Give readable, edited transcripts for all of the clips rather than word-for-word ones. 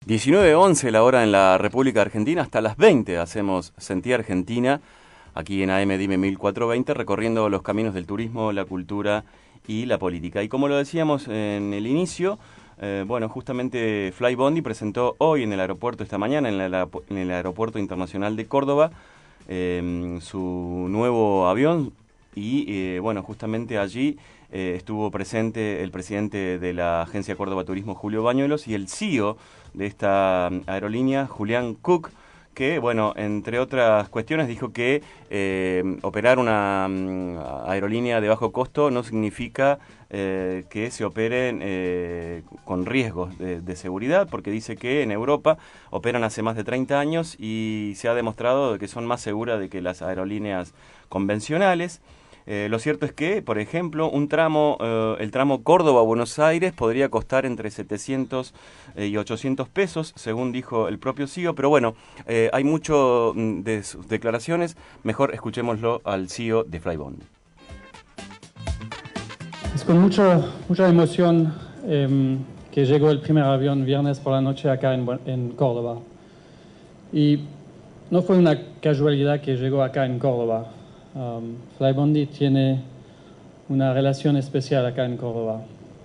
19:11 la hora en la República Argentina, hasta las 20 hacemos Sentí Argentina, aquí en AM Dime 1420, recorriendo los caminos del turismo, la cultura y la política. Y como lo decíamos en el inicio, justamente Flybondi presentó hoy en el aeropuerto, esta mañana, en el Aeropuerto Internacional de Córdoba, su nuevo avión y justamente allí estuvo presente el presidente de la Agencia Córdoba Turismo, Julio Bañuelos, y el CEO de esta aerolínea, Julián Cook, que, entre otras cuestiones, dijo que operar una aerolínea de bajo costo no significa que se operen con riesgos de seguridad, porque dice que en Europa operan hace más de 30 años y se ha demostrado que son más seguras de que las aerolíneas convencionales. Lo cierto es que, por ejemplo, el tramo Córdoba-Buenos Aires podría costar entre 700 y 800 pesos, según dijo el propio CEO, pero hay mucho de sus declaraciones. Mejor escuchémoslo al CEO de Flybondi. Es con mucha emoción que llegó el primer avión viernes por la noche acá en Córdoba. Y no fue una casualidad que llegó acá en Córdoba. Flybondi tiene una relación especial acá en Córdoba.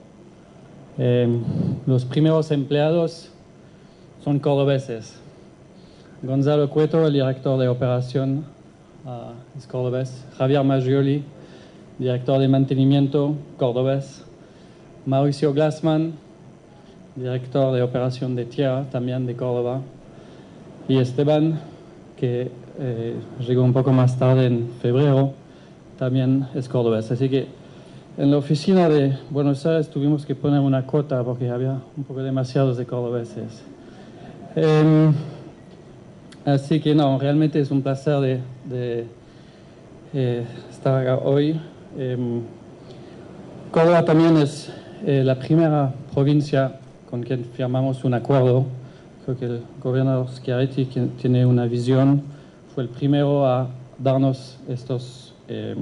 Los primeros empleados son cordobeses. Gonzalo Cueto, el director de operación, es cordobés. Javier Maggioli, director de mantenimiento, cordobés. Mauricio Glassman, director de operación de tierra, también de Córdoba. Y Esteban, que llegó un poco más tarde en febrero, también es cordobés. Así que en la oficina de Buenos Aires tuvimos que poner una cuota porque había un poco demasiados de cordobeses. Así que realmente es un placer de estar acá hoy. Córdoba también es la primera provincia con quien firmamos un acuerdo. Creo que el gobernador Schiaretti, que tiene una visión, fue el primero a darnos estas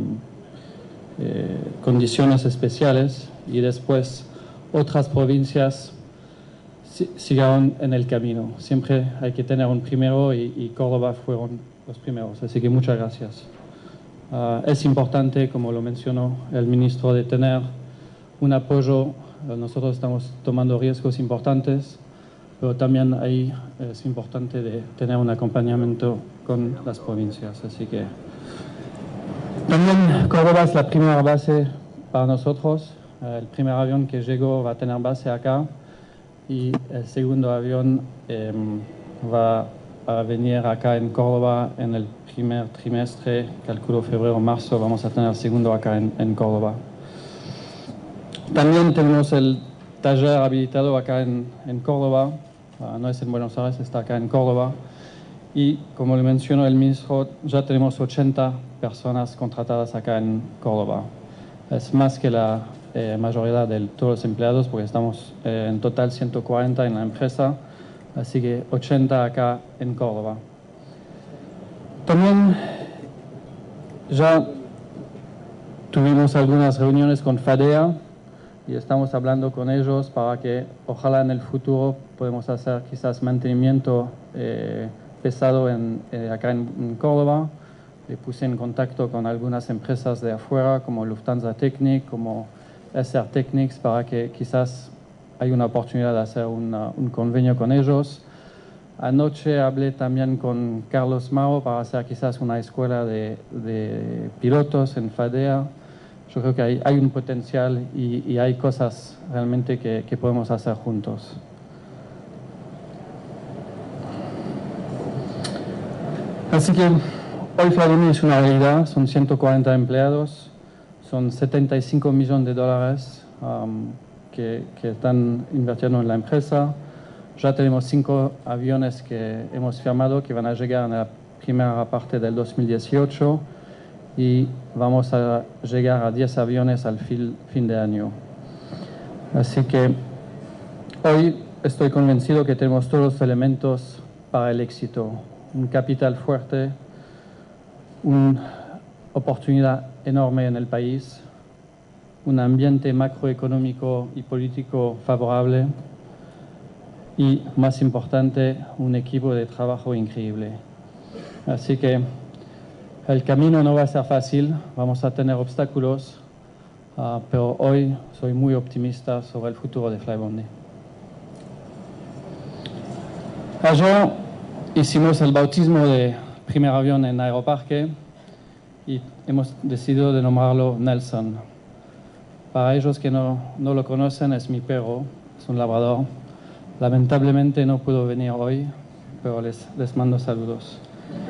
condiciones especiales, y después otras provincias siguieron en el camino. Siempre hay que tener un primero y Córdoba fueron los primeros. Así que muchas gracias. Es importante, como lo mencionó el ministro, de tener un apoyo. Nosotros estamos tomando riesgos importantes, pero también ahí es importante de tener un acompañamiento con las provincias. Así que también Córdoba es la primera base para nosotros. El primer avión que llegó va a tener base acá, y el segundo avión va a venir acá en Córdoba en el primer trimestre, calculo febrero-marzo, vamos a tener el segundo acá en Córdoba. También tenemos el taller habilitado acá en Córdoba. No es en Buenos Aires, está acá en Córdoba. Y como le mencionó el ministro, ya tenemos 80 personas contratadas acá en Córdoba. Es más que la mayoría de todos los empleados, porque estamos en total 140 en la empresa, así que 80 acá en Córdoba. También ya tuvimos algunas reuniones con FADEA y estamos hablando con ellos para que ojalá en el futuro podamos hacer quizás mantenimiento pesado acá en Córdoba. Le puse en contacto con algunas empresas de afuera, como Lufthansa Technik, como SR Technics, para que quizás hay una oportunidad de hacer un convenio con ellos. Anoche hablé también con Carlos Mauro para hacer quizás una escuela de pilotos en FADEA. Yo creo que hay un potencial y hay cosas realmente que podemos hacer juntos. Así que hoy Flybondi es una realidad, son 140 empleados, son 75 millones de dólares que están invirtiendo en la empresa. Ya tenemos 5 aviones que hemos firmado que van a llegar en la primera parte del 2018 y vamos a llegar a 10 aviones al fin de año. Así que hoy estoy convencido que tenemos todos los elementos para el éxito. Un capital fuerte, una oportunidad enorme en el país, un ambiente macroeconómico y político favorable y, más importante, un equipo de trabajo increíble. Así que el camino no va a ser fácil, vamos a tener obstáculos, pero hoy soy muy optimista sobre el futuro de Flybondi. Ayer hicimos el bautismo de primer avión en Aeroparque y hemos decidido de nombrarlo Nelson. Para ellos que no lo conocen, es mi perro, es un labrador. Lamentablemente no pudo venir hoy, pero les mando saludos.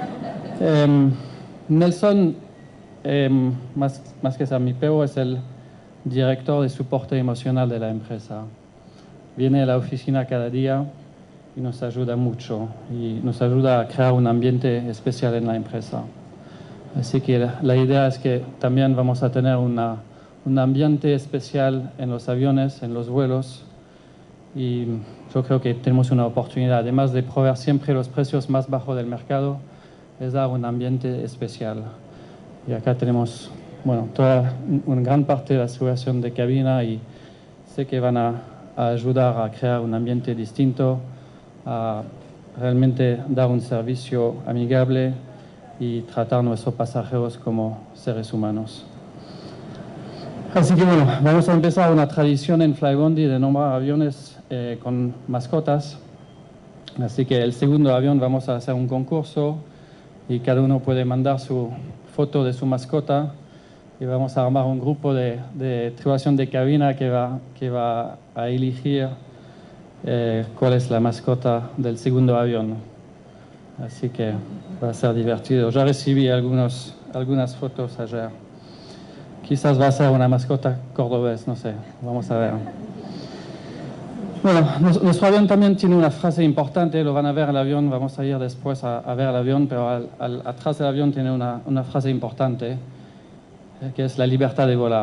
Nelson, más que ser mi perro, es el director de soporte emocional de la empresa. Viene a la oficina cada día y nos ayuda mucho y nos ayuda a crear un ambiente especial en la empresa. Así que la idea es que también vamos a tener un ambiente especial en los aviones, en los vuelos, y yo creo que tenemos una oportunidad, además de proveer siempre los precios más bajos del mercado, es dar un ambiente especial. Y acá tenemos, toda una gran parte de la aseguración de cabina y sé que van a ayudar a crear un ambiente distinto, a realmente dar un servicio amigable y tratar a nuestros pasajeros como seres humanos. Así que vamos a empezar una tradición en Flybondi de nombrar aviones con mascotas. Así que el segundo avión vamos a hacer un concurso y cada uno puede mandar su foto de su mascota y vamos a armar un grupo de tripulación de cabina que va a elegir cuál es la mascota del segundo avión. Así que va a ser divertido. Ya recibí algunas fotos ayer. Quizás va a ser una mascota cordobés, no sé, vamos a ver. Bueno, nuestro avión también tiene una frase importante, lo van a ver en el avión, vamos a ir después a ver el avión, pero atrás del avión tiene una frase importante, que es la libertad de volar.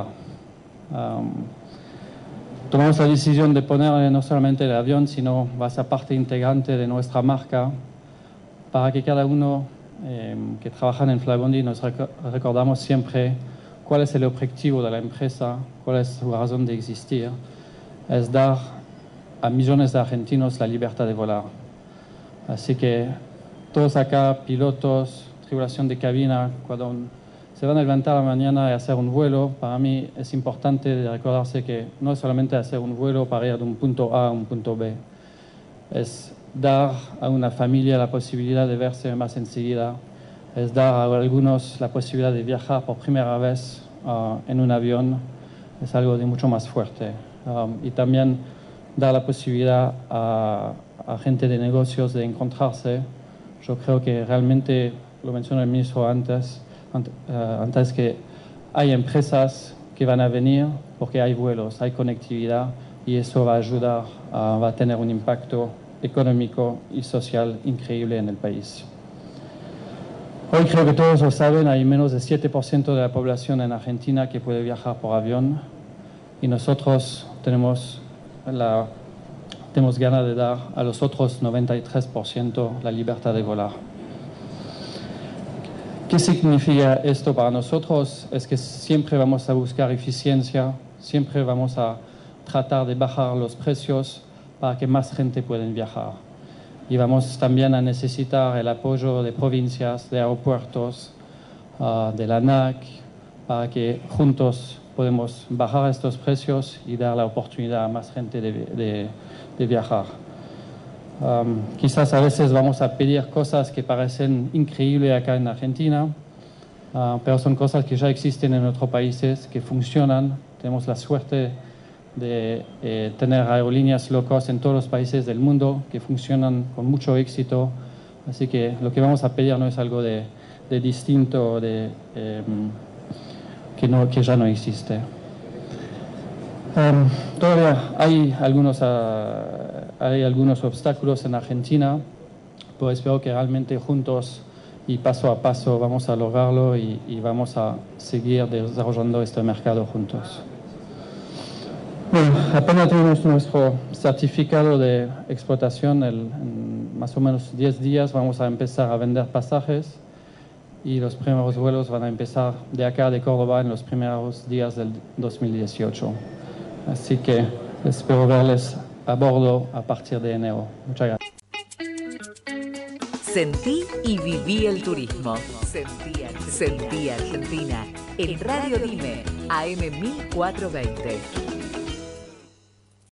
Tomamos la decisión de poner no solamente el avión, sino va a ser parte integrante de nuestra marca, para que cada uno que trabaja en Flybondi nos recordamos siempre cuál es el objetivo de la empresa, cuál es su razón de existir, es dar a millones de argentinos la libertad de volar. Así que todos acá, pilotos, tripulación de cabina, cuando se van a levantar a la mañana y hacer un vuelo, para mí es importante de recordarse que no es solamente hacer un vuelo para ir de un punto A a un punto B, es dar a una familia la posibilidad de verse más enseguida, es dar a algunos la posibilidad de viajar por primera vez en un avión, es algo de mucho más fuerte. Y también dar la posibilidad a gente de negocios de encontrarse. Yo creo que realmente, lo mencionó el ministro antes que hay empresas que van a venir porque hay vuelos, hay conectividad y eso va a ayudar, va a tener un impacto económico y social increíble en el país. Hoy creo que todos lo saben, hay menos de 7% de la población en Argentina que puede viajar por avión y nosotros tenemos ganas de dar a los otros 93% la libertad de volar. ¿Qué significa esto para nosotros? Es que siempre vamos a buscar eficiencia, siempre vamos a tratar de bajar los precios para que más gente pueda viajar. Y vamos también a necesitar el apoyo de provincias, de aeropuertos, de la ANAC, para que juntos podemos bajar estos precios y dar la oportunidad a más gente de viajar. Quizás a veces vamos a pedir cosas que parecen increíbles acá en Argentina, pero son cosas que ya existen en otros países, que funcionan. Tenemos la suerte de tener aerolíneas low cost en todos los países del mundo que funcionan con mucho éxito. Así que lo que vamos a pedir no es algo de distinto, que ya no existe. Todavía hay algunos obstáculos en Argentina, pero espero que realmente juntos y paso a paso vamos a lograrlo y vamos a seguir desarrollando este mercado juntos. Bueno, apenas tenemos nuestro certificado de explotación, en más o menos 10 días vamos a empezar a vender pasajes y los primeros vuelos van a empezar de acá, de Córdoba, en los primeros días del 2018. Así que espero verles a bordo a partir de enero. Muchas gracias. Sentí y viví el turismo. Sentí Argentina. En Radio Dime, AM 1420.